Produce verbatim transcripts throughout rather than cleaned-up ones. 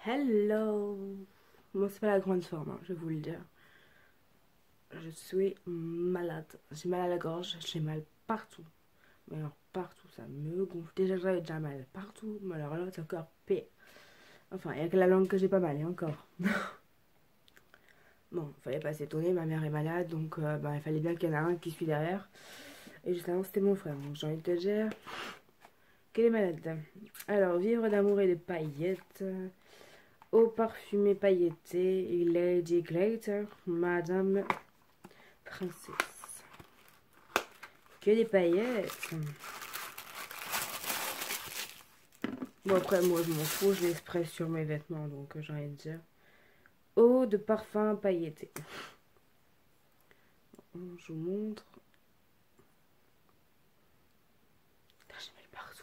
Hello. Moi, c'est pas la grande forme, hein, je vais vous le dire. Je suis malade. J'ai mal à la gorge, j'ai mal partout. Mais alors partout, ça me gonfle. Déjà, j'avais déjà mal partout, mais alors là, c'est encore pire. Enfin, il n'y a que la langue que j'ai pas mal, et encore. Bon, fallait pas s'étonner, ma mère est malade, donc euh, bah, il fallait bien qu'il y en ait un qui suit derrière. Et juste avant, c'était mon frère, donc j'ai envie de te dire qu'elle est malade. Alors, vivre d'amour et de paillettes. Eau parfumée pailletée, Lady Glitter, Madame Princesse. Que des paillettes. Bon, après, moi, je m'en fous, je les spray sur mes vêtements, donc euh, j'ai rien à dire. Eau de parfum pailletée. Je vous montre. J'ai mal partout.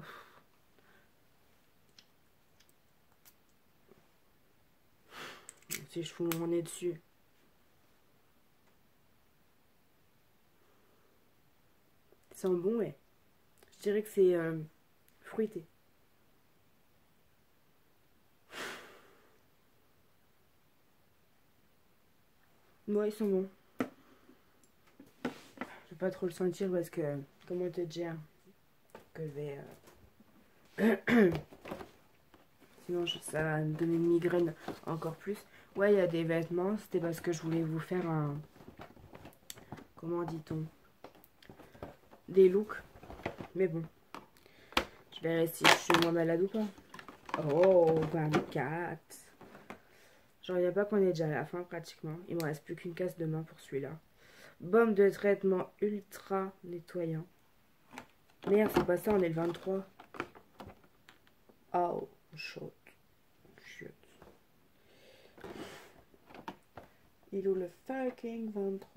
Si je fous mon nez dessus. Ça sent bon, ouais. Je dirais que c'est euh, fruité. Ouais, ils sont bons. Je vais pas trop le sentir parce que, comment te dire, que je vais... Euh... Sinon, je, ça va me donner une migraine encore plus. Ouais, il y a des vêtements. C'était parce que je voulais vous faire un... Comment dit-on? Des looks. Mais bon. Je verrai si je suis moins malade ou pas. Oh, vingt-quatre. Genre, il n'y a pas qu'on est déjà à la fin pratiquement. Il me reste plus qu'une casse de main pour celui-là. Baume de traitement ultra nettoyant. Merde, c'est pas ça, on est le vingt-trois. Oh, chaud. Chut. Il est où le fucking vingt-trois?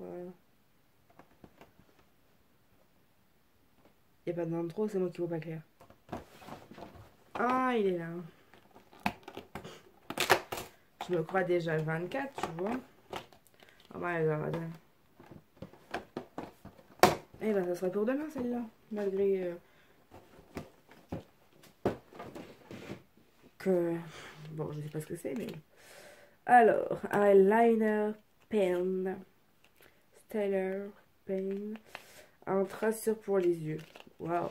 Il n'y a pas de vingt-trois, c'est moi qui vois pas clair. Ah, il est là. Je me crois déjà le vingt-quatre, tu vois. Oh my god. Eh ben, ça sera pour demain, celle-là. Malgré euh, que... Bon, je sais pas ce que c'est, mais... Alors, eyeliner pen. Stellar pen. Un traceur pour les yeux. Waouh.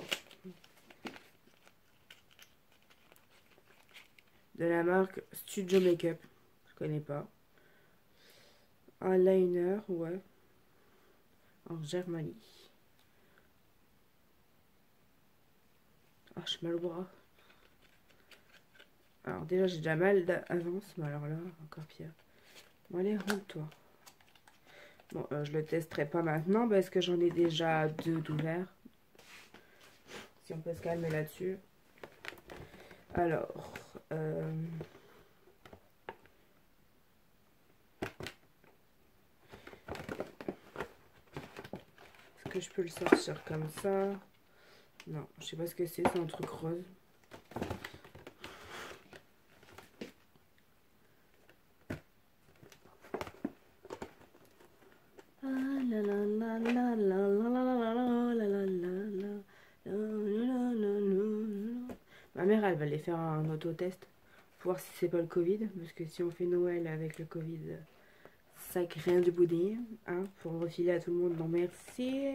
De la marque Studio Makeup. Je connais pas. Eyeliner, ouais. En Germanie. Ah, je mal au bras. Alors déjà, j'ai déjà mal d'avance, mais alors là, encore pire. Bon, allez, roule-toi. Bon, euh, je le testerai pas maintenant parce que j'en ai déjà deux d'ouverts. Si on peut se calmer là-dessus. Alors, euh... est-ce que je peux le sortir comme ça? Non, je sais pas ce que c'est, c'est un truc rose. Ma mère, elle va aller faire un autotest pour voir si c'est pas le Covid, parce que si on fait Noël avec le Covid, ça crée rien du boudin, hein, pour refiler à tout le monde. Non, merci.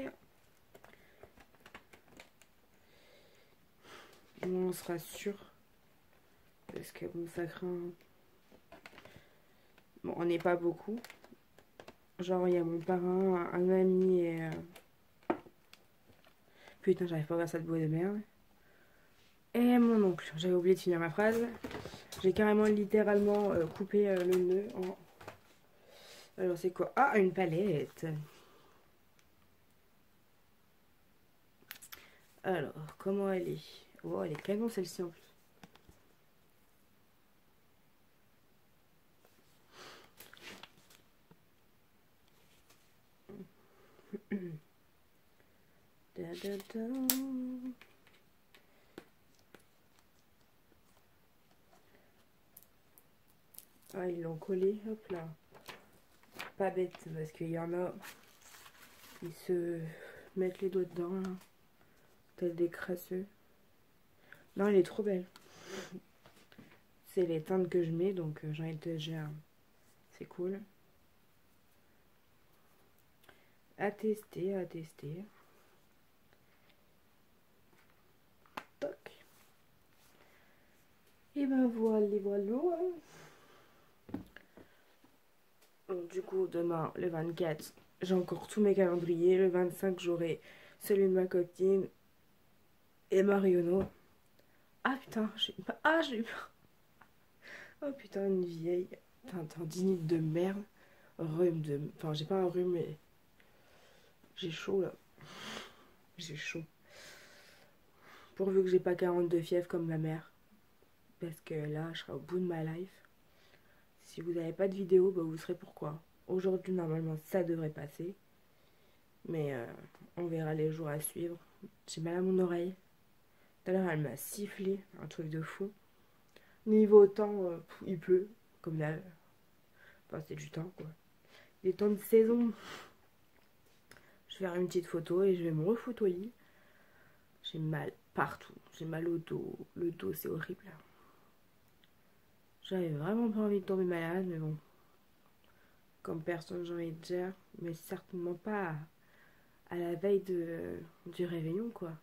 On sera sûr, parce que bon, ça craint. Bon, on n'est pas beaucoup. Genre, il y a mon parrain, un ami et... Euh... Putain, j'arrive pas à voir ça de bois de merde. Et mon oncle. J'avais oublié de finir ma phrase. J'ai carrément littéralement euh, coupé euh, le nœud en... Alors, c'est quoi? Ah, une palette. Alors, comment elle est? Oh, elle est canon celle-ci en plus. Da, da, da. Ah, ils l'ont collé, hop là. Pas bête, parce qu'il y en a, ils se mettent les doigts dedans, là. Tel des crasseux. Non, elle est trop belle. c'est les teintes que je mets, donc euh, j'en ai déjà. C'est cool. À tester, à tester. Toc. Et ben voilà, voilà. Donc, du coup, demain, le vingt-quatre, j'ai encore tous mes calendriers. Le vingt-cinq, j'aurai celui de ma copine et Mariono. Ah putain, j'ai pas. Ah, j'ai eu peur. Oh putain, une vieille. Putain, tendinite de merde. Rhume de. Enfin, j'ai pas un rhume, mais. J'ai chaud là. J'ai chaud. Pourvu que j'ai pas quarante-deux fièvres comme ma mère. Parce que là, je serai au bout de ma life. Si vous n'avez pas de vidéo, bah vous saurez pourquoi. Aujourd'hui, normalement, ça devrait passer. Mais euh, on verra les jours à suivre. J'ai mal à mon oreille. Tout à l'heure, elle m'a sifflé. Un truc de fou. Niveau temps, euh, il pleut. Comme là. Enfin, c'est du temps, quoi. Il est temps de saison. Je vais faire une petite photo et je vais me refoutre au lit. J'ai mal partout. J'ai mal au dos. Le dos, c'est horrible. J'avais vraiment pas envie de tomber malade, mais bon. Comme personne, j'ai envie de dire. Mais certainement pas à la veille de, du réveillon, quoi.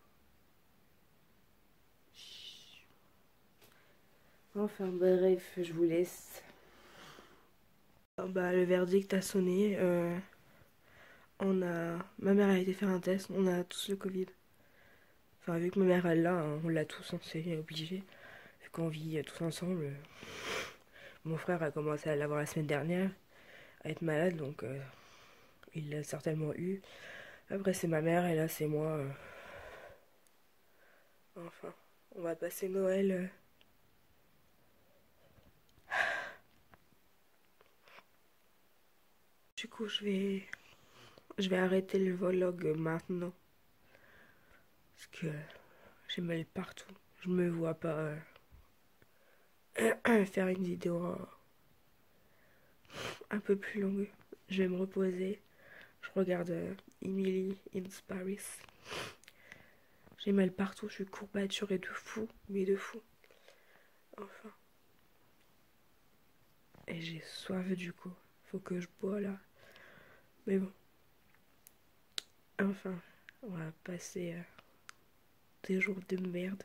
Enfin, bref, je vous laisse. Oh, bah, le verdict a sonné. Euh, on a... Ma mère a été faire un test. On a tous le Covid. Enfin, vu que ma mère elle l'a, hein, on l'a tous, hein, c'est obligé. Vu qu'on vit tous ensemble. Euh, mon frère a commencé à l'avoir la semaine dernière, à être malade, donc euh, il l'a certainement eu. Après, c'est ma mère, et là, c'est moi. Euh... Enfin, on va passer Noël. Euh... Du coup, je vais... Je vais arrêter le vlog maintenant. Parce que j'ai mal partout. Je me vois pas euh, faire une vidéo euh, un peu plus longue. Je vais me reposer. Je regarde euh, Emily in Paris. J'ai mal partout. Je suis courbaturée de fou. Mais de fou. Enfin. Et j'ai soif du coup. Faut que je bois là. Mais bon. Enfin. On va passer euh, des jours de merde.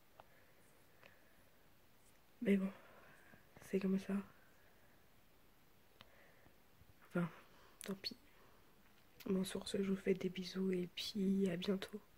Mais bon. C'est comme ça. Enfin. Tant pis. Bon, sur ce, je vous fais des bisous et puis à bientôt.